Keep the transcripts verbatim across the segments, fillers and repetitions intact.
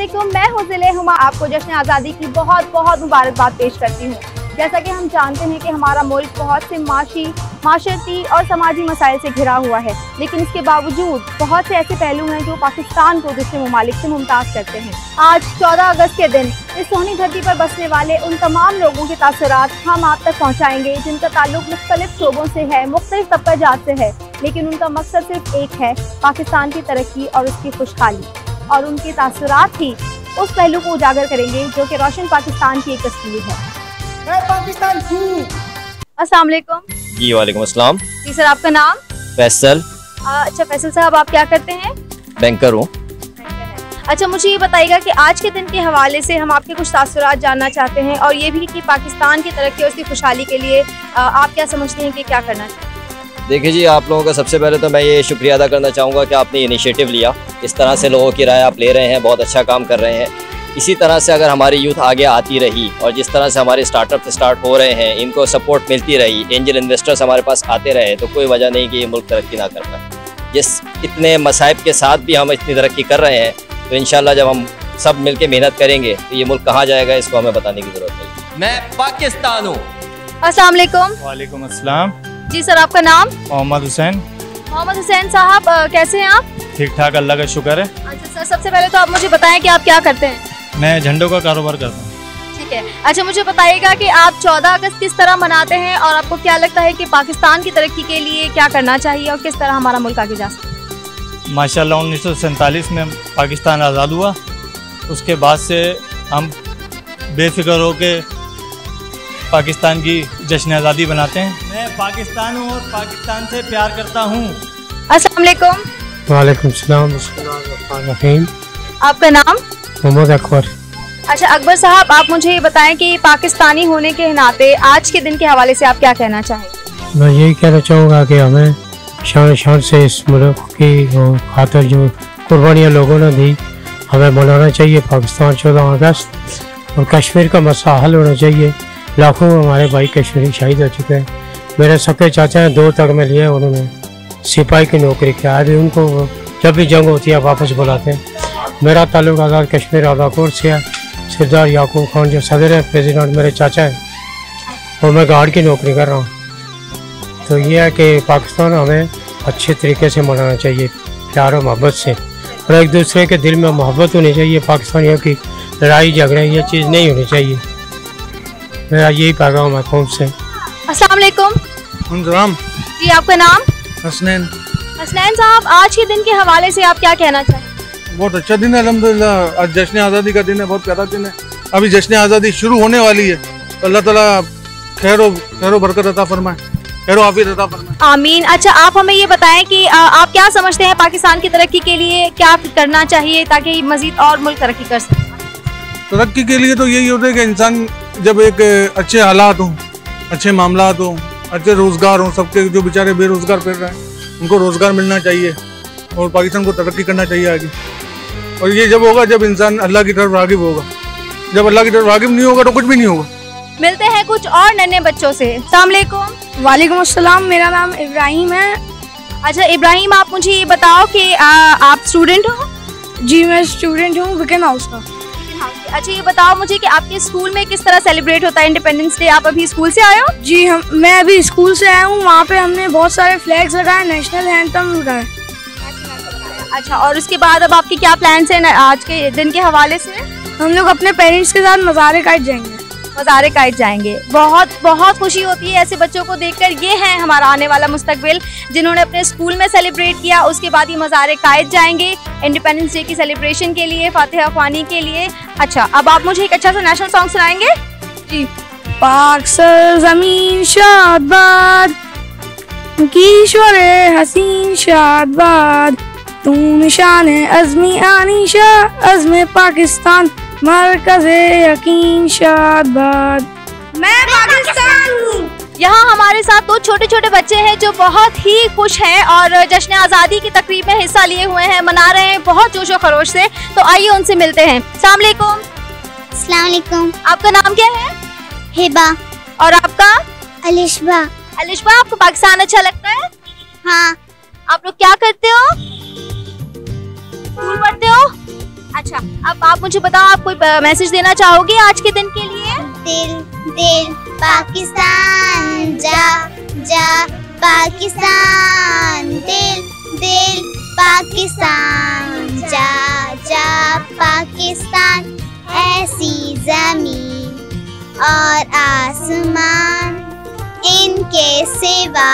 अस्सलामुअलैकुम, मैं हूँ ज़िले हुमा, आपको जश्न आज़ादी की बहुत बहुत मुबारकबाद पेश करती हूँ। जैसा कि हम जानते हैं कि हमारा मुल्क बहुत से माशी, माशरती और समाजी मसाइल से घिरा हुआ है, लेकिन इसके बावजूद बहुत से ऐसे पहलू हैं जो पाकिस्तान को दूसरे ममालिक से मुमताज़ करते हैं। आज चौदह अगस्त के दिन इस सोहनी धरती पर बसने वाले उन तमाम लोगों के तासुरात हम आप तक पहुँचाएँगे जिनका ताल्लुक मुख्तलिफ शोबों से है, मुख्तलिफ तबक़ात से है, लेकिन उनका मकसद सिर्फ एक है, पाकिस्तान की तरक्की और उसकी खुशहाली। और उनके तासुरात ही उस पहलू को उजागर करेंगे जो कि रोशन पाकिस्तान की एक तस्वीर है। मैं पाकिस्तान हूँ। अस्सलाम वालेकुम। जी वालेकुम अस्सलाम। जी सर, आपका नाम? फैसल। अच्छा फैसल साहब, आप क्या करते हैं? बैंकर हूँ। अच्छा, मुझे ये बताइएगा कि आज के दिन के हवाले से हम आपके कुछ तासुरात जानना चाहते हैं और ये भी कि पाकिस्तान की तरक्की और उसकी खुशहाली के लिए आप क्या समझते हैं कि क्या करना चाहिए? देखिए जी, आप लोगों का सबसे पहले तो मैं ये शुक्रिया अदा करना चाहूँगा कि आपने इनिशिएटिव लिया, इस तरह से लोगों की राय आप ले रहे हैं, बहुत अच्छा काम कर रहे हैं। इसी तरह से अगर हमारी यूथ आगे आती रही और जिस तरह से हमारे स्टार्टअप स्टार्ट हो रहे हैं, इनको सपोर्ट मिलती रही, एंजल इन्वेस्टर्स हमारे पास आते रहे, तो कोई वजह नहीं कि ये मुल्क तरक्की ना करता। जिस इतने मसाइब के साथ भी हम इतनी तरक्की कर रहे हैं, तो इंशाल्लाह जब हम सब मिल के मेहनत करेंगे तो ये मुल्क कहाँ जाएगा, इसको हमें बताने की ज़रूरत नहीं। मैं पाकिस्तान हूँ। अस्सलाम वालेकुम। वालेकुम अस्सलाम। जी सर, आपका नाम? मोहम्मद हुसैन। मोहम्मद हुसैन साहब, कैसे हैं आप? ठीक ठाक, अल्लाह का शुक्र है। अच्छा सर, सबसे पहले तो आप मुझे बताएं कि आप क्या करते हैं? मैं झंडों का कारोबार करता हूँ। ठीक है। अच्छा, मुझे बताइएगा कि आप चौदह अगस्त किस तरह मनाते हैं और आपको क्या लगता है कि पाकिस्तान की तरक्की के लिए क्या करना चाहिए और किस तरह हमारा मुल्क आगे जा सकता है? माशाल्लाह उन्नीस सौ सैंतालीस में पाकिस्तान आज़ाद हुआ, उसके बाद से हम बेफिक्र होकर पाकिस्तान की जश्न आज़ादी बनाते हैं। मैं पाकिस्तान हूँ और पाकिस्तान से प्यार करता हूँ। अस्सलाम वालेकुम। वालेकुम सलाम। आपका नाम? मोहम्मद अकबर। अच्छा अकबर साहब, आप मुझे ये बताएं कि पाकिस्तानी होने के नाते आज के दिन के हवाले से आप क्या कहना चाहेंगे? मैं यही कहना चाहूँगा कि हमें शान शान से इस मुल्क की खातिर जो कुर्बानियाँ लोगों ने दी, हमें मनाना चाहिए पाकिस्तान चौदह अगस्त। और कश्मीर का मसला हल होना चाहिए। लाखों हमारे भाई कश्मीरी शहीद हो चुके हैं। मेरे सके चाचा हैं, दो तक में लिए, उन्होंने सिपाही की नौकरी किया, अभी उनको जब भी जंग होती है वापस बुलाते हैं। मेरा ताल्लुक आज़ाद कश्मीर आदाकोट से है। सरदार याकूब खान जो सदर है, प्रेसिडेंट मेरे चाचा है, और मैं गार्ड की नौकरी कर रहा हूँ। तो ये है कि पाकिस्तान हमें अच्छे तरीके से मनाना चाहिए, प्यार और मोहब्बत से, और एक दूसरे के दिल में मोहब्बत होनी चाहिए। पाकिस्तानियों की लड़ाई झगड़े ये चीज़ नहीं होनी चाहिए। मेरा यही पैगाम है कौम से। अस्सलाम वालेकुम। जी आपका नाम? हसनैन। हसनैन साहब, आज के दिन के हवाले से आप क्या कहना चाहें? बहुत अच्छा दिन है अल्हम्दुलिल्लाह। आज जश्न आज़ादी का दिन है, बहुत प्यारा दिन है। अभी जश्न आज़ादी शुरू होने वाली है, तो अल्लाह ताला खैर खैर बरकत अता फरमाए, खैर आफियत अता फरमाए। आमीन। अच्छा, आप हमें ये बताएं कि आ, आप क्या समझते हैं पाकिस्तान की तरक्की के लिए क्या करना चाहिए ताकि मजीद और मुल्क तरक्की कर सके? तरक्की के लिए तो यही होता है कि इंसान जब एक अच्छे हालात हों, अच्छे मामलात हों, अच्छे रोज़गार हों, सबके जो बेचारे बेरोज़गार फिर रहे हैं उनको रोज़गार मिलना चाहिए और पाकिस्तान को तरक्की करना चाहिए आगे। और ये जब होगा जब इंसान अल्लाह की तरफ राग़िब होगा। जब अल्लाह की तरफ राग़िब नहीं होगा तो कुछ भी नहीं होगा। मिलते हैं कुछ और नन्हे बच्चों से। अस्सलाम वालेकुम। वालेकुम अस्सलाम। मेरा नाम इब्राहिम है। अच्छा इब्राहिम, आप मुझे ये बताओ कि आ, आप स्टूडेंट हो? जी मैं स्टूडेंट हूँ विकन हाउस का। अच्छा ये बताओ मुझे कि आपके स्कूल में किस तरह सेलिब्रेट होता है इंडिपेंडेंस डे? आप अभी स्कूल से आए हो? जी हम मैं अभी स्कूल से आया हूँ। वहाँ पे हमने बहुत सारे फ्लैग्स लगाए, नेशनल एंथम लगाए। अच्छा, और उसके बाद अब आपके क्या प्लान्स हैं आज के दिन के हवाले से? हम लोग अपने पेरेंट्स के साथ मज़ारे काट जाएंगे। मज़ारे काट जाएंगे। बहुत बहुत खुशी होती है ऐसे बच्चों को देखकर। ये है हमारा आने वाला मुस्तकबिल, जिन्होंने अपने स्कूल में सेलिब्रेट किया, उसके बाद ये मज़ारे काट जाएंगे इंडिपेंडेंस डे की सेलिब्रेशन के लिए, फातिहा ख्वानी के लिए। अच्छा, अब आप मुझे एक अच्छा सा नेशनल सॉन्ग सुनाएंगे? जी। पाक सरज़मीन शादबाद, कीश्वर हसीन शादबाद, तू निशान अज़मी आनीशा, अज़्म पाकिस्तान मरकज़े यकीन शादबाद। मैं पाकिस्तान हूँ। यहाँ हमारे साथ दो छोटे छोटे बच्चे हैं जो बहुत ही खुश हैं और जश्न आज़ादी की तकरीब में हिस्सा लिए हुए हैं, मना रहे हैं बहुत जोशो खरोश से। तो आइए उनसे मिलते हैं। अस्सलाम वालेकुम। अस्सलाम वालेकुम। आपका नाम क्या है? हिबा। और आपका? अलिशबा। अलिशबा, आपको पाकिस्तान अच्छा लगता है? हाँ। आप लोग क्या करते हो? स्कूल पढ़ते हो? अच्छा, अब आप मुझे बताओ, आप कोई मैसेज देना चाहोगे आज के दिन के लिए? दिल दिल पाकिस्तान जा जा पाकिस्तान, दिल दिल पाकिस्तान जा जा पाकिस्तान, ऐसी जमीन और आसमान इनके सिवा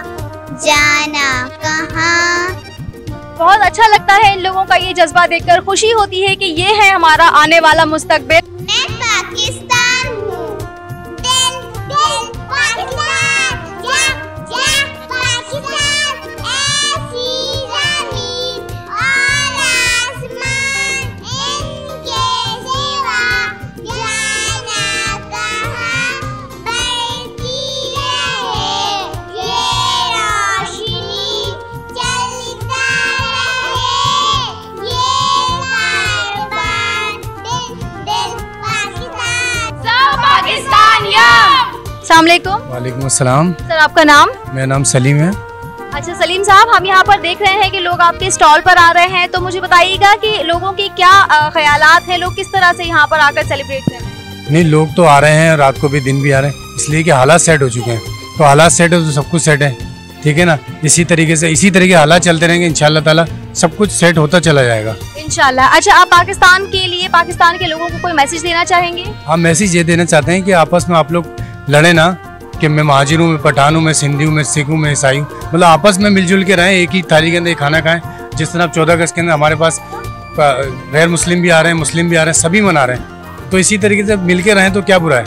जाना कहाँ। बहुत अच्छा लगता है इन लोगों का ये जज्बा देखकर, खुशी होती है कि ये है हमारा आने वाला मुस्तकबिल। मैं पाकिस्तान हूँ, दिल दिल पाकिस्तान जा जा पाकिस्तान, ऐसी ज़मीन और आसमान इनके सिवा जाना कहाँ, बढ़ती रहे ये रोशनी, चलता रहे ये कारवां, दिल दिल पाकिस्तान। पाकिस्तान या। अस्सलाम वालेकुम। वालेकुम अस्सलाम। सर, आपका नाम? मेरा नाम सलीम है। अच्छा सलीम साहब, हम यहाँ पर देख रहे हैं कि लोग आपके स्टॉल पर आ रहे हैं, तो मुझे बताइएगा कि लोगों की क्या अ, ख्यालात हैं, लोग किस तरह से यहाँ पर आकर सेलिब्रेट कर रहे हैं? नहीं, लोग तो आ रहे हैं, रात को भी दिन भी आ रहे हैं, इसलिए कि हालात सेट हो चुके हैं। तो हालात सेट है तो सब कुछ सेट है, ठीक है ना। इसी तरीके से इसी तरीके हालात चलते रहेंगे, इंशाल्लाह ताला सब कुछ सेट होता चला जाएगा इंशाल्लाह। अच्छा, आप पाकिस्तान के लिए, पाकिस्तान के लोगों को कोई मैसेज देना चाहेंगे? हम मैसेज ये देना चाहते हैं कि आपस में आप लोग लड़े ना, कि मैं महाजिर हूँ, मैं पठान हूँ, मैं सिंधी हूँ, मैं सिख हूँ, मैं ईसाई हूँ, मतलब आपस में मिलजुल के रहें, एक ही थाली के अंदर खाना खाएं। जिस तरह चौदह अगस्त के अंदर हमारे पास गैर मुस्लिम भी आ रहे हैं, मुस्लिम भी आ रहे हैं, सभी मना रहे हैं, तो इसी तरीके से मिल के रहें तो क्या बुरा है।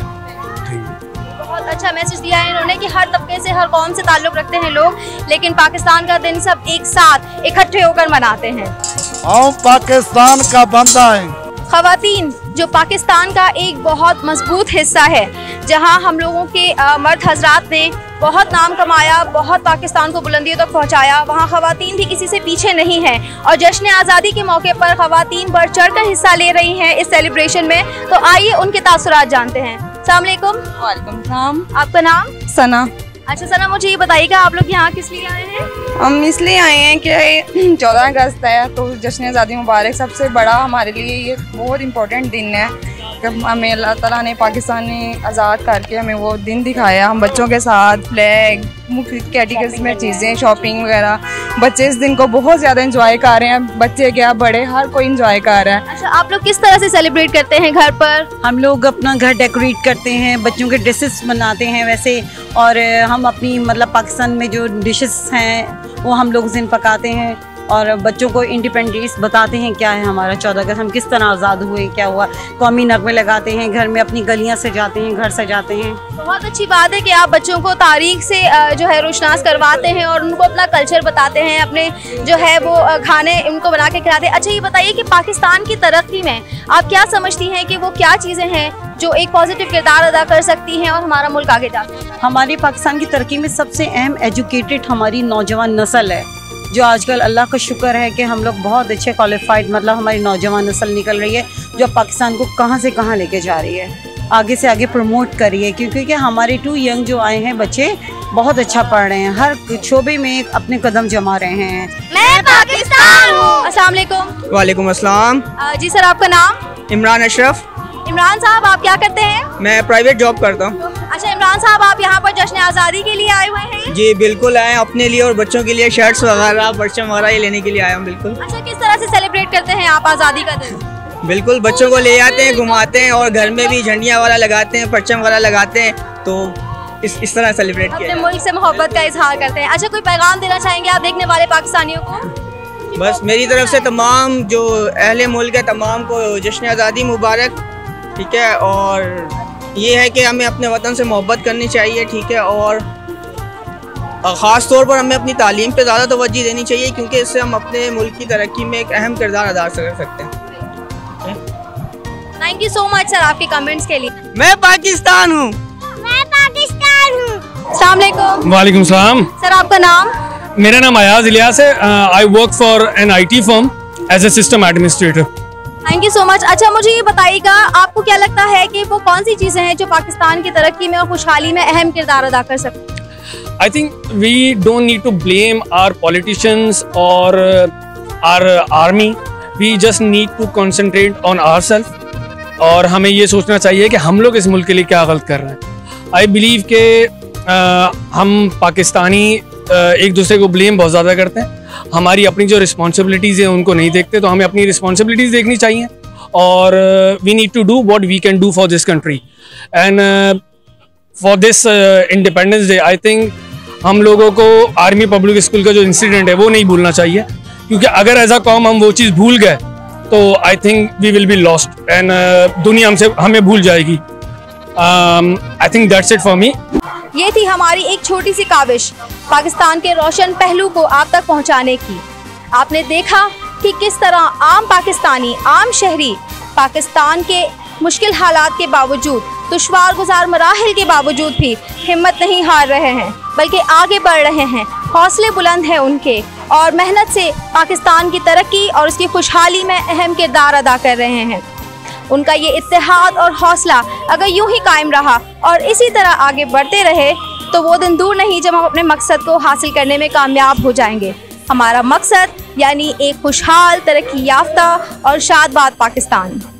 बहुत अच्छा मैसेज दिया है इन्होंने कि हर तबके से, हर कौम से ताल्लुक रखते हैं लोग, लेकिन पाकिस्तान का दिन सब एक साथ इकट्ठे होकर मनाते हैं। हम पाकिस्तान का बंदा है। ख़वातीन जो पाकिस्तान का एक बहुत मजबूत हिस्सा है, जहां हम लोगों के आ, मर्द हजरात ने बहुत नाम कमाया, बहुत पाकिस्तान को बुलंदियों तक पहुंचाया, वहां ख़वातीन भी किसी से पीछे नहीं हैं और जश्न आज़ादी के मौके पर ख़वातीन बढ़ चढ़ कर हिस्सा ले रही हैं इस सेलिब्रेशन में। तो आइए उनके तासुरात जानते हैं। अस्सलाम वालेकुम। वालेकुम सलाम। आपका नाम? सना। अच्छा सना, मुझे ये बताइएगा, आप लोग यहाँ किस लिए आए हैं? हम इसलिए आए हैं कि चौदह अगस्त है, तो जश्न आज़ादी मुबारक, सबसे बड़ा हमारे लिए ये बहुत इम्पोर्टेंट दिन है कि हमें अल्लाह ताला ने पाकिस्तान ने आज़ाद करके हमें वो दिन दिखाया। हम बच्चों के साथ फ्लैग, मुख्य कैटेगरीज में चीज़ें, शॉपिंग वगैरह, बच्चे इस दिन को बहुत ज़्यादा इंजॉय कर रहे हैं, बच्चे क्या बड़े, हर कोई इंजॉय कर रहा है। अच्छा, आप लोग किस तरह से सेलिब्रेट करते हैं घर पर? हम लोग अपना घर डेकोरेट करते हैं, बच्चों के ड्रेसेस बनाते हैं वैसे, और हम अपनी मतलब पाकिस्तान में जो डिशेस हैं वो हम लोग उस दिन पकाते हैं और बच्चों को इंडिपेंडेंस बताते हैं क्या है हमारा चौदह अगस्त, हम किस तरह आज़ाद हुए, क्या हुआ। कौमी नगमे लगाते हैं, घर में अपनी गलियां सजाते हैं, घर सजाते हैं। बहुत अच्छी बात है कि आप बच्चों को तारीख से जो है रोशनास करवाते हैं और उनको अपना कल्चर बताते हैं, अपने जो है वो खाने उनको बना के खिलाते हैं। अच्छा, ये बताइए कि पाकिस्तान की तरक्की में आप क्या समझती हैं कि वो क्या चीज़ें हैं जो एक पॉजिटिव किरदार अदा कर सकती हैं और हमारा मुल्क आगे जाता है? हमारी पाकिस्तान की तरक्की में सबसे अहम एजुकेटेड हमारी नौजवान नस्ल है, जो आजकल अल्लाह का शुक्र है कि हम लोग बहुत अच्छे क्वालिफाइड, मतलब हमारी नौजवान नस्ल निकल रही है जो पाकिस्तान को कहां से कहां लेके जा रही है, आगे से आगे प्रमोट कर रही है। क्योंकि कि हमारे टू यंग जो आए हैं बच्चे बहुत अच्छा पढ़ रहे हैं, हर शोबे में अपने कदम जमा रहे हैं। मैं पाकिस्तान हूँ। अस्सलाम वालेकुम। वालेकुम अस्सलाम। जी सर, आपका नाम? इमरान अशरफ। इमरान साहब, आप क्या करते हैं? मैं प्राइवेट जॉब करता हूँ। अच्छा इमरान साहब, आप यहाँ पर जश्न आज़ादी के लिए आए हुए हैं? जी बिल्कुल आए, अपने लिए और बच्चों के लिए शर्ट्स वगैरह, परचम वगैरह ये लेने के लिए आया हूँ। बिल्कुल। अच्छा, किस तरह से सेलिब्रेट करते हैं आप आज़ादी का दिन? बिल्कुल, बच्चों को ले आते हैं, घुमाते हैं और घर में भी झंडियाँ वगैरह लगाते हैं, परचम वगैरह लगाते हैं, तो इस इस तरह सेलिब्रेट किया। अपने मुल्क से मोहब्बत का इजहार करते हैं। अच्छा, कोई पैगाम देना चाहेंगे आप देखने वाले पाकिस्तानियों को? बस मेरी तरफ से तमाम जो अहले मुल्क है तमाम को जश्न आज़ादी मुबारक, ठीक है। और ये है कि हमें अपने वतन से मोहब्बत करनी चाहिए, ठीक है। और ख़ास तौर पर हमें अपनी तालीम पे ज़्यादा तवज्जो देनी चाहिए, क्योंकि इससे हम अपने मुल्क की तरक्की में एक अहम किरदार अदा कर सकते हैं। Thank you so much sir आपके कमेंट्स के लिए। मैं पाकिस्तान हूँ। मैं पाकिस्तान हूँ। अस्सलाम वालेकुम। वालेकुम सलाम। सर, आपका नाम? मेरा नाम अयाज इलियास है। I work for an IT firm as a system administrator. Thank you so much. अच्छा, मुझे ये बताइएगा, आपको क्या लगता है कि वो कौन सी चीज़ें हैं जो पाकिस्तान की तरक्की में और खुशहाली में अहम किरदार अदा कर सकती हैं? I think we don't need to blame our politicians or uh, our army. We just need to concentrate on ourself और हमें ये सोचना चाहिए कि हम लोग इस मुल्क के लिए क्या गलत कर रहे हैं। आई बिलीव कि हम पाकिस्तानी एक दूसरे को ब्लेम बहुत ज़्यादा करते हैं, हमारी अपनी जो रिस्पॉन्सिबिलिटीज़ हैं उनको नहीं देखते, तो हमें अपनी रिस्पॉन्सिबिलिटीज़ देखनी चाहिए और we need to do what we can do for this country and for this independence day. I think हम लोगों को आर्मी पब्लिक स्कूल का जो इंसिडेंट है वो नहीं भूलना चाहिए, क्योंकि अगर एज अ कॉम हम वो चीज़ भूल गए तो I think we will be lost and दुनिया हमसे हमें भूल जाएगी। I think that's it for me. ये थी हमारी एक छोटी सी काविश पाकिस्तान के रोशन पहलू को आप तक पहुंचाने की। आपने देखा कि किस तरह आम पाकिस्तानी, आम शहरी पाकिस्तान के मुश्किल हालात के बावजूद, दुश्वार गुजार मराहिल के बावजूद भी हिम्मत नहीं हार रहे हैं, बल्कि आगे बढ़ रहे हैं। हौसले बुलंद हैं उनके और मेहनत से पाकिस्तान की तरक्की और उसकी खुशहाली में अहम किरदार अदा कर रहे हैं। उनका ये इत्तेहाद और हौसला अगर यूं ही कायम रहा और इसी तरह आगे बढ़ते रहे तो वो दिन दूर नहीं जब हम अपने मकसद को हासिल करने में कामयाब हो जाएंगे। हमारा मकसद यानी एक खुशहाल, तरक्की याफ्ता और शादबाद पाकिस्तान।